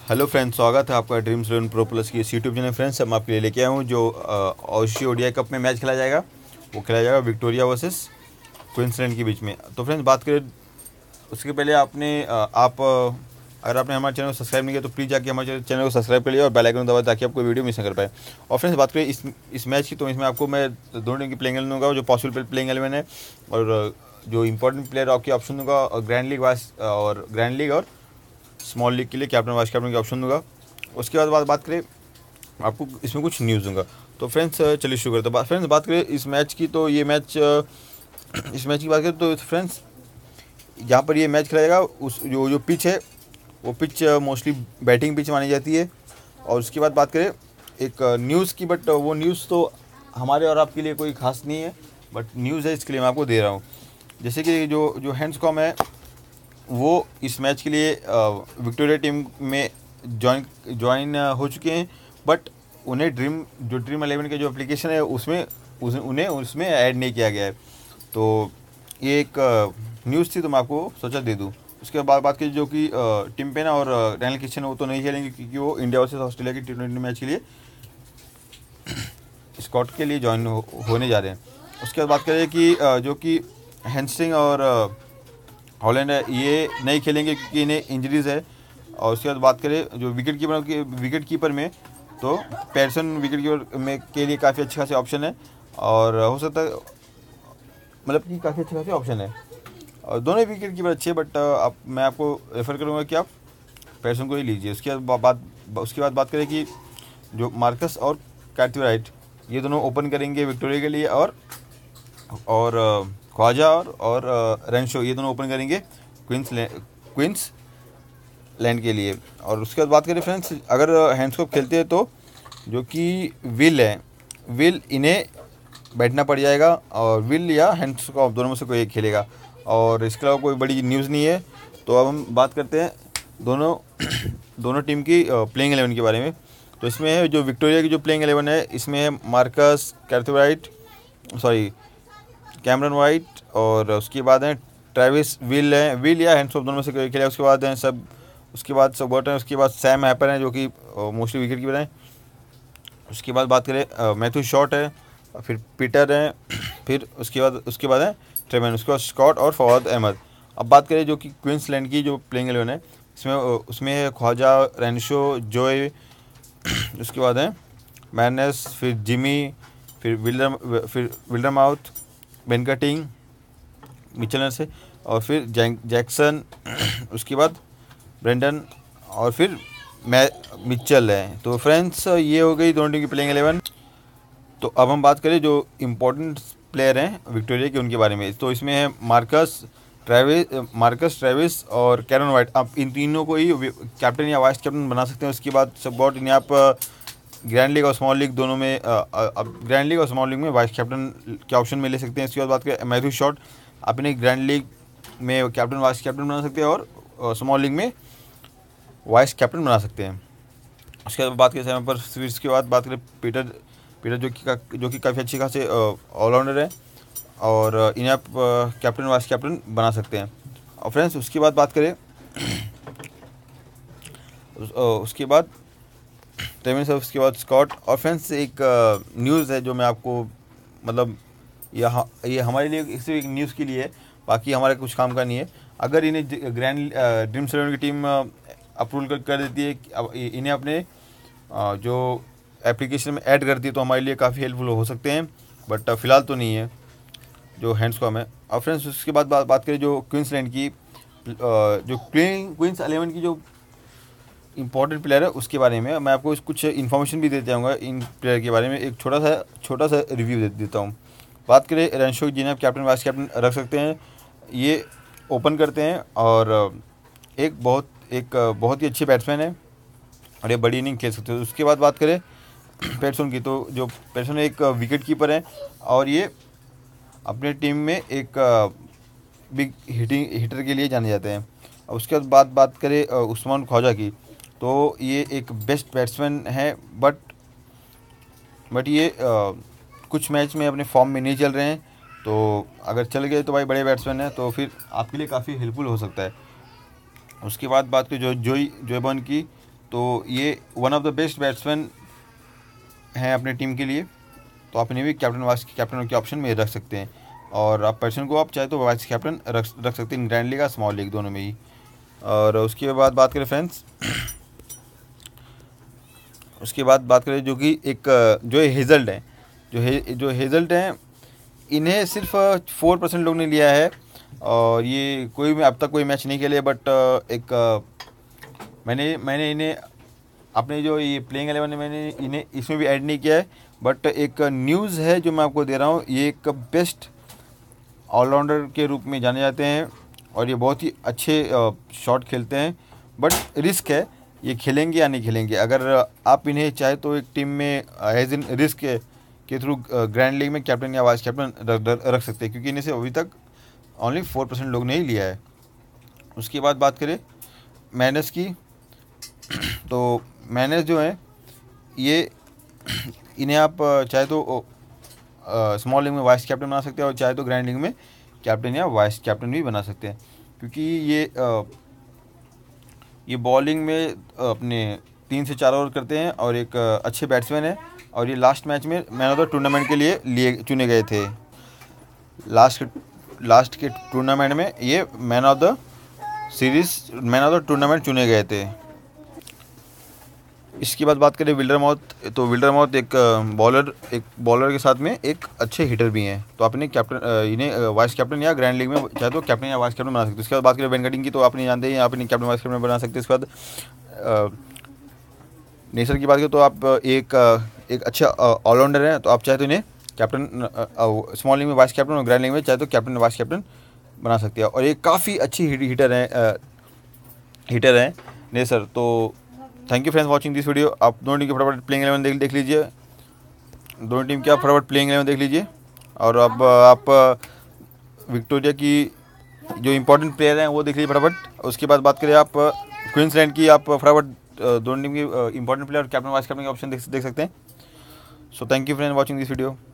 Hello friends, स्वागत है आपका ड्रीम्स इलेवन प्रो प्लस की इस यूट्यूब चैनल। फ्रेंड्स, हम आपके लिए लेके आए हूँ जो ऑस्ट्रेलिया ओडीआई कप में मैच खेला जाएगा। वो खेला जाएगा विक्टोरिया वर्सेस क्वींसलैंड के बीच में। तो फ्रेंड्स, बात करें उसके पहले अगर आपने हमारे चैनल को सब्सक्राइब नहीं किया तो प्लीज़ जाके हमारे चैनल को सब्सक्राइब कर लिया और बेल आइकन दबाएं ताकि आपको वीडियो मिस ना कर पाए। और फ्रेंड्स, बात करें इस मैच की, तो इसमें आपको मैं दोनों टीम की प्लेइंग 11 दूंगा, जो पॉसिबल प्लेइंग 11 है, और जो इंपॉर्टेंट प्लेयर आपके ऑप्शन दूंगा, और ग्रैंड लीग और स्मॉल लीग के लिए कैप्टन वाइस कैप्टन के ऑप्शन दूंगा। उसके बाद बात करें आपको इसमें कुछ न्यूज़ दूंगा। तो फ्रेंड्स, चलिए शुरू करते हैं। फ्रेंड्स, बात करें इस मैच की, तो इस मैच की बात करें तो फ्रेंड्स, जहाँ पर ये मैच खेला जाएगा उस जो पिच है, वो पिच मोस्टली बैटिंग पिच मानी जाती है। और उसके बाद बात करें एक न्यूज़ की, बट वो न्यूज़ तो हमारे और आपके लिए कोई खास नहीं है, बट न्यूज़ है, इसके लिए मैं आपको दे रहा हूँ। जैसे कि जो हैंड्सकॉम है, वो इस मैच के लिए विक्टोरिया टीम में ज्वाइन हो चुके हैं, बट उन्हें ड्रीम 11 के जो एप्लीकेशन है उन्हें उसमें ऐड नहीं किया गया है। तो ये एक न्यूज़ थी, तो मैं आपको सोचा दे दूँ। उसके बाद बात की जो कि टिम पेना और डैनियल किचन, वो तो नहीं खेलेंगे क्योंकि वो इंडिया वर्सेस ऑस्ट्रेलिया की T20 मैच के लिए स्कॉट के लिए ज्वाइन होने जा रहे हैं। उसके बाद बात करें कि जो कि हैमस्ट्रिंग और हॉलैंड है, ये नहीं खेलेंगे क्योंकि इन्हें इंजरीज़ है। और उसके बाद बात करें जो विकेट कीपर में, तो पैरसन विकेट कीपर में के लिए काफ़ी अच्छे खासे ऑप्शन है, और हो सकता है मतलब कि काफ़ी अच्छे खासे ऑप्शन है, और दोनों विकेट कीपर अच्छे हैं, बट मैं आपको रेफ़र करूँगा कि आप पैरसन को ही लीजिए। उसके बाद बात करें कि जो मार्कस और कार्टराइट, ये दोनों ओपन करेंगे विक्टोरिया के लिए, और ख्वाजा और रेंशो, ये दोनों ओपन करेंगे क्वींसलैंड के लिए। और उसके बाद बात करें फ्रेंड्स, अगर हैंड्सकॉप खेलते हैं तो जो कि विल इन्हें बैठना पड़ जाएगा, और विल या हैंड्सकॉप दोनों में से कोई एक खेलेगा। और इसके अलावा कोई बड़ी न्यूज़ नहीं है। तो अब हम बात करते हैं दोनों टीम की प्लेइंग 11 के बारे में। तो इसमें है जो विक्टोरिया की जो प्लेइंग 11 है, इसमें है मार्कस कैमरन वाइट, और उसके बाद हैं ट्रेविस विल या हैंड्सकॉप दोनों में से कोई खेलेगा। उसके बाद सबर्ट हैं, उसके बाद सैम हैपर हैं जो कि मोस्टली विकेट कीपर हैं। उसके बाद बात करें मैथ्यू शॉट है, फिर पीटर हैं, फिर उसके बाद है ट्रेमैन, उसके बाद स्कॉट और फवाद अहमद। अब बात करें जो कि क्वींसलैंड की जो प्लेइंग 11 है, उसमें है ख्वाजा, रेंशो, जोए, उसके बाद है मैनस, फिर जिमी, फिर विल्डरमाउथ, बेनकटिंग मिचेलर से, और फिर जैक्सन, उसके बाद ब्रेंडन, और फिर मिचेल है। तो फ्रेंड्स, ये हो गई दोनों टीम की प्लेइंग 11। तो अब हम बात करें जो इम्पोर्टेंट प्लेयर हैं विक्टोरिया के, उनके बारे में। तो इसमें है मार्कस ट्रेविस और कैरन वाइट। आप इन तीनों को ही कैप्टन या वाइस कैप्टन बना सकते हैं। उसके बाद सबॉट इन्हें आप ग्रैंड लीग और स्मॉल लीग दोनों में अब ग्रैंड लीग और स्मॉल लीग में वाइस कैप्टन के ऑप्शन में ले सकते हैं। इसके बाद बात करें मैथ्यू शॉट, आप इन्हें ग्रैंड लीग में कैप्टन वाइस कैप्टन बना सकते हैं, और स्मॉल लीग में वाइस कैप्टन बना सकते हैं। उसके बाद बात करें सैम पर, फिर इसके बाद बात करें पीटर जो कि काफ़ी अच्छी खासे ऑलराउंडर है, और इन्हें आप कैप्टन वाइस कैप्टन बना सकते हैं। और फ्रेंड्स, उसके बाद बात करें उसके बाद टेमिन साहब, उसके बाद स्कॉट। और फ्रेंड्स, एक न्यूज़ है जो मैं आपको मतलब ये हमारे लिए सिर्फ एक न्यूज़ के लिए है, बाकी हमारे कुछ काम का नहीं है। अगर इन्हें ड्रीम्स 11 की टीम अप्रूवल कर देती है, इन्हें अपने जो एप्लीकेशन में ऐड कर दी, तो हमारे लिए काफ़ी हेल्पफुल हो सकते हैं, बट फ़िलहाल तो नहीं है जो हैंड्सकॉम है। और फ्रेंड्स, उसके बाद बात करें जो क्वींसलैंड की जो क्वींस 11 की जो इंपॉर्टेंट प्लेयर है, उसके बारे में मैं आपको कुछ इन्फॉर्मेशन भी देते जाऊँगा। इन प्लेयर के बारे में एक छोटा सा रिव्यू देता हूँ। बात करें रेंशो, जिन्हें आप कैप्टन वाइस कैप्टन रख सकते हैं, ये ओपन करते हैं, और एक बहुत ही अच्छे बैट्समैन है, और ये बड़ी इनिंग खेल सकते हैं। उसके बाद बात करें पैटसन की, तो जो पैटसन एक विकेट कीपर है, और ये अपने टीम में एक बिग हिटर के लिए जाने जाते हैं। और उसके बाद बात करें उस्मान ख्वाजा की, तो ये एक बेस्ट बैट्समैन है, बट ये कुछ मैच में अपने फॉर्म में नहीं चल रहे हैं। तो अगर चल गए तो भाई बड़े बैट्समैन हैं, तो फिर आपके लिए काफ़ी हेल्पफुल हो सकता है। उसके बाद बात करें जोएबर्न की, तो ये one of the best batsman हैं अपने टीम के लिए, तो आप इन्हें भी कैप्टन के ऑप्शन में रख सकते हैं। और आप पर्सन को आप चाहे तो वाइस कैप्टन रख सकते हैं, ग्रैंड लीग या स्मॉल लीग दोनों में ही। और उसके बाद बात करें फ्रेंड्स, उसके बाद बात करें जो कि एक जो हेजल्ट हैं, जो हेजल्ट हैं, इन्हें सिर्फ 4% लोग ने लिया है। और ये कोई भी अब तक कोई मैच नहीं खेले, बट मैंने इन्हें अपने जो ये प्लेइंग 11 में मैंने इन्हें इसमें भी ऐड नहीं किया है। बट एक न्यूज़ है जो मैं आपको दे रहा हूँ, ये एक बेस्ट ऑलराउंडर के रूप में जाने जाते हैं और ये बहुत ही अच्छे शॉट खेलते हैं। बट रिस्क है, ये खेलेंगे या नहीं खेलेंगे। अगर आप इन्हें चाहे तो एक टीम में एज इन रिस्क के थ्रू ग्रैंड लीग में कैप्टन या वाइस कैप्टन रख सकते हैं, क्योंकि इन्हें से अभी तक ओनली 4% लोग ने ही लिया है। उसके बाद बात करें मैनेज की, तो मैनेज जो हैं ये इन्हें आप चाहे तो स्मॉल लीग में वाइस कैप्टन बना सकते हैं और चाहे तो ग्रैंड लीग में कैप्टन या वाइस कैप्टन भी बना सकते हैं, क्योंकि ये बॉलिंग में अपने 3 से 4 ओवर करते हैं और एक अच्छे बैट्समैन है। और ये लास्ट मैच में मैन ऑफ द टूर्नामेंट के लिए चुने गए थे। लास्ट के टूर्नामेंट में ये मैन ऑफ द टूर्नामेंट चुने गए थे। इसके बाद बात करें विल्डरमाउथ, तो विल्डरमाउथ एक बॉलर के साथ में एक अच्छे हिटर भी हैं, तो आप इन्हें वाइस कैप्टन या ग्रैंड लीग में चाहे तो कैप्टन या वाइस कैप्टन बना सकते हैं। उसके बाद बात करें वेनकटिंग की, तो आप नहीं जानते हैं, आप इन्हें कैप्टन वाइस कैप्टन बना सकते हैं। इसके बाद नेसर की बात करें तो आप एक अच्छा ऑलराउंडर हैं, तो आप चाहे तो इन्हें कैप्टन स्मॉल लीग में वाइस कैप्टन और ग्रैंड लीग में चाहे तो कैप्टन वाइस कैप्टन बना सकते हैं। और ये काफ़ी अच्छी हिटर हैं नेसर। तो thank you friends watching this video. आप दोनों टीम के फटाफट प्लेइंग 11 देख लीजिए, दोनों टीम की आप फटाफट प्लेइंग 11 देख लीजिए। और अब आप विक्टोरिया की जो इंपॉर्टेंट प्लेयर हैं वो देख लीजिए फटाफट। उसके बाद बात करें आप क्वींसलैंड की, आप फटाफट दोनों टीम की important player captain vice captain के ऑप्शन देख सकते हैं। So thank you friends watching this video.